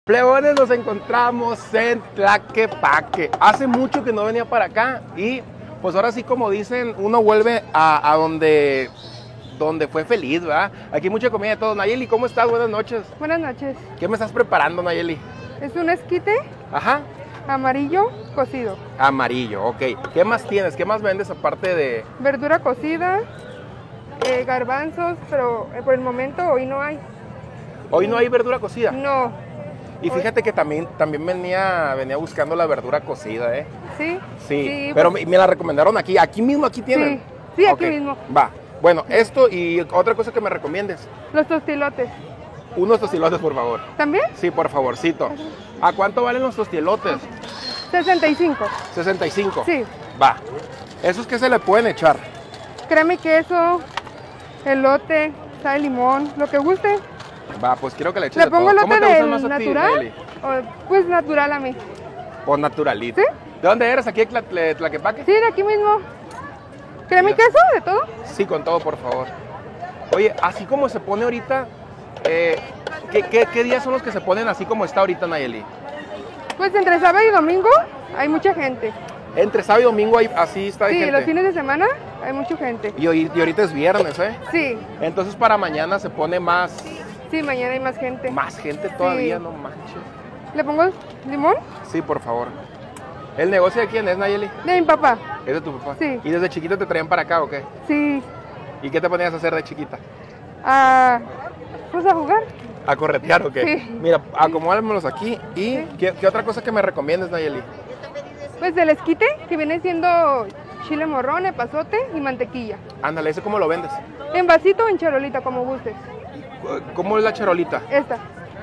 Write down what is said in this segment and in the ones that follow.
Plebones, nos encontramos en Tlaquepaque. Hace mucho que no venía para acá y pues ahora sí, como dicen, uno vuelve a donde fue feliz, ¿verdad? Aquí hay mucha comida de todo. Nayeli, ¿cómo estás? Buenas noches. Buenas noches. ¿Qué me estás preparando, Nayeli? Es un esquite Ajá. amarillo cocido. Amarillo, ok. ¿Qué más tienes? ¿Qué más vendes aparte de...? Verdura cocida, garbanzos, pero por el momento hoy no hay. Hoy no hay verdura cocida. No. Y fíjate que también venía buscando la verdura cocida, ¿eh? ¿Sí? Sí, pues, pero me la recomendaron aquí. Aquí mismo tienen. Sí, aquí Ok, mismo. Va. Bueno, esto y otra cosa que me recomiendes. Los tostilotes. Unos tostilotes, por favor. ¿También? Sí, por favorcito. ¿A cuánto valen los tostilotes? 65. 65. Sí. Va. ¿Esos qué se le pueden echar? Crema y queso, elote, sal, limón, lo que guste. Va, pues quiero que le eches ¿Le de pongo todo. ¿Cómo elote te gustan del más a ti, natural? Nayeli? Pues natural a mí. O naturalito. ¿Sí? ¿De dónde eres? ¿Aquí de Tlaquepaque? Sí, de aquí mismo. ¿Crema y queso? ¿De todo? Sí, con todo, por favor. Oye, así como se pone ahorita, ¿qué días son los que se ponen así como está ahorita, Nayeli? Pues entre sábado y domingo hay mucha gente. Entre sábado y domingo así está de Sí, gente. los fines de semana hay mucha gente. Y ahorita es viernes, ¿eh? Sí, Entonces para mañana se pone más mañana hay más gente. gente todavía, Sí. no manches. ¿Le pongo limón? Sí, por favor. ¿El negocio de quién es, Nayeli? De mi papá. ¿Es de tu papá? Sí. ¿Y desde chiquita te traían para acá o qué? Sí. ¿Y qué te ponías a hacer de chiquita? Pues a jugar. ¿A corretear o qué? Sí. Mira, acomódamelos aquí. ¿Y Sí. ¿qué otra cosa que me recomiendas, Nayeli? Pues el esquite, que viene siendo chile morrón, epazote y mantequilla. Ándale, ¿ese cómo lo vendes? En vasito o en charolita, como gustes. ¿Cómo es la charolita? Esta.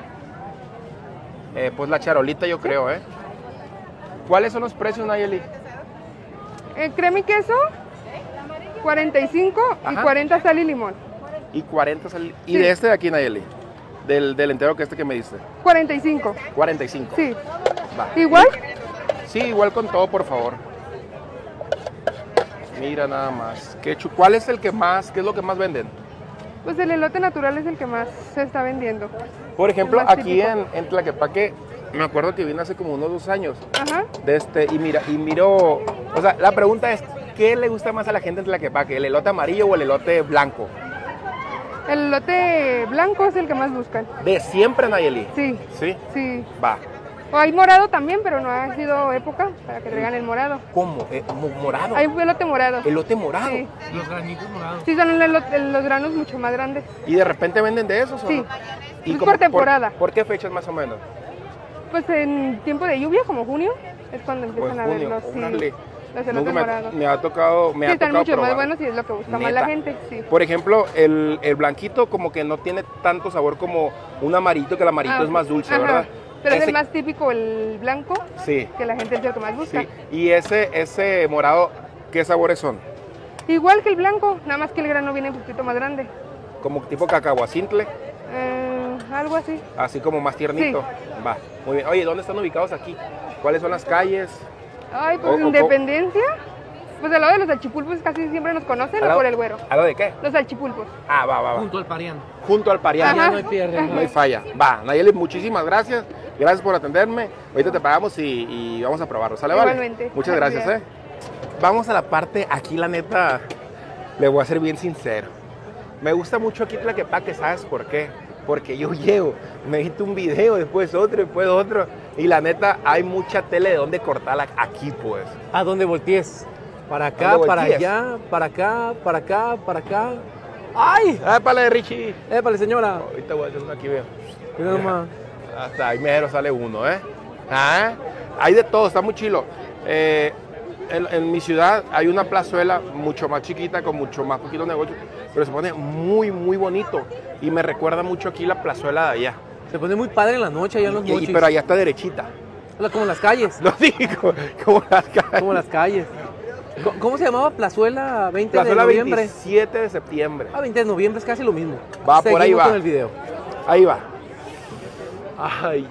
Pues la charolita yo creo, ¿eh? ¿Cuáles son los precios, Nayeli? Crema y queso, 45 y Ajá. 40 sal y limón. Y 40 ¿Y Sí. de este de aquí, Nayeli? Del entero que me diste. 45. 45. Sí. Va. ¿Igual? Sí, igual con todo, por favor. Mira nada más. ¿Cuál es qué es lo que más venden? Pues el elote natural es el que más se está vendiendo. Por ejemplo, El más aquí típico. en Tlaquepaque, me acuerdo que vine hace como unos 2 años. Ajá. Y miro, o sea, la pregunta es, ¿qué le gusta más a la gente en Tlaquepaque? ¿El elote amarillo o el elote blanco? El elote blanco es el que más buscan. De siempre, Nayeli. Sí. ¿Sí? Sí. Va. O hay morado también, pero no ha sido época para que traigan el morado. ¿Cómo? ¿Morado? Hay elote morado. ¿Elote morado? Sí. Los granitos morados. Sí, son los granos mucho más grandes. ¿Y de repente venden de esos o Sí. no? Es por temporada. ¿Por qué fechas más o menos? Pues en tiempo de lluvia, como junio, es cuando Pues empiezan a ver junio, los, órale. los Nunca elotes morados. me ha tocado Sí, están mucho probar. más buenos y es lo que busca más Neta. la gente. Sí. Por ejemplo, el blanquito como que no tiene tanto sabor como un amarillito, que el amarillito es más dulce, Ajá. ¿verdad? Pero es Ese- el más típico, el blanco, Sí, que la gente es lo que más busca. sí. Y ese morado, ¿qué sabores son? Igual que el blanco, nada más que el grano viene un poquito más grande. Como tipo cacahuacintle, Algo así. así como más tiernito. Va, muy bien. Oye, ¿dónde están ubicados aquí? ¿Cuáles son las calles? Ay, pues O- Independencia. Pues al lado de los salchipulpos casi siempre nos conocen, ¿Al o lado- por el güero. ¿A lo de qué? Los salchipulpos. Ah, va. Junto al Parián. Junto al Parián. Ajá. No hay pierde. No hay falla. Va, Nayeli, muchísimas gracias. Gracias por atenderme. Ahorita te pagamos y vamos a probarlo. ¿Sale, vale? Igualmente. Muchas gracias, Gracias. Vamos a la parte, aquí la neta, le voy a ser bien sincero. Me gusta mucho aquí Tlaquepaque, ¿sabes por qué? Porque yo llego, me edito un video, después otro. Y la neta, hay mucha tele de donde cortarla aquí, pues. ¿A dónde voltees? Para acá, ¿Dónde para voltees? allá, para acá, para acá, para acá. ¡Ay! ¡Épale, Richie! ¡Épale, señora! Ahorita voy a hacer uno aquí, veo. Mira nomás. Hasta ahí mero sale uno, ¿eh? Ah, hay de todo, está muy chilo. En mi ciudad hay una plazuela mucho más chiquita, con mucho más poquito negocio, pero se pone muy, muy bonito. Y me recuerda mucho aquí la plazuela de allá. Se pone muy padre en la noche allá en los mochis. Pero allá está derechita. Como las calles. Lo digo, como las calles. Como las calles. ¿Cómo se llamaba? Plazuela 20 Plazuela de noviembre. 27 de septiembre. 20 de noviembre es casi lo mismo. Va, por ahí Seguimos va. con el video. Ahí va. Ay.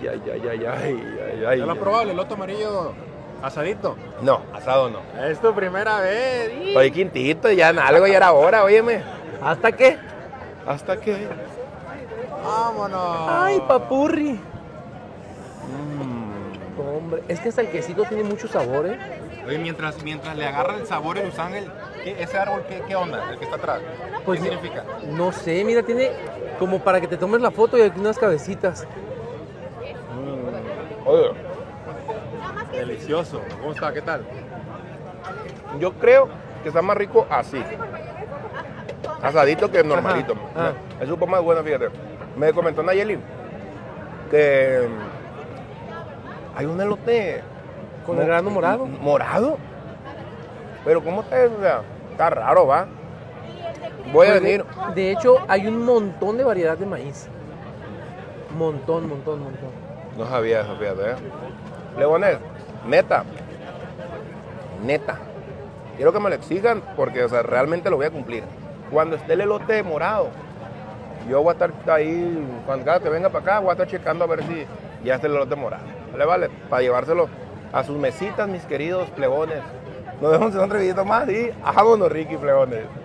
¿Ya lo has probado el elote amarillo asadito? No, asado no. Es tu primera vez. Oye, Quintito, ya en algo ya era hora, óyeme. ¿Hasta qué? ¿Hasta qué? Vámonos. Ay, papurri. hombre, es que hasta el quesito tiene mucho sabor, ¿eh? Oye, mientras le agarra el sabor el Lusángel, ¿ese árbol qué onda? El que está atrás. Pues ¿Qué significa? No sé, mira, tiene como para que te tomes la foto y aquí unas cabecitas. Oye, Delicioso. ¿Cómo está? ¿Qué tal? yo creo que está más rico así. Asadito que normalito. Ajá. Es un poco más bueno, fíjate. Me comentó Nayeli que hay un elote Con el grano morado. ¿Morado? Pero ¿cómo está eso? O sea, está raro, ¿va? Voy a venir. De hecho, hay un montón de variedad de maíz. Montón. No sabía eso, fíjate, ¿eh? Leones, neta. Quiero que me lo exijan porque, o sea, realmente lo voy a cumplir. Cuando esté el elote morado, yo voy a estar ahí, cuando cada que venga para acá, voy a estar checando a ver si ya está el elote morado. Vale, para llevárselo a sus mesitas, mis queridos plebones. Nos vemos en otro videito más y vámonos, Ricky, plebones.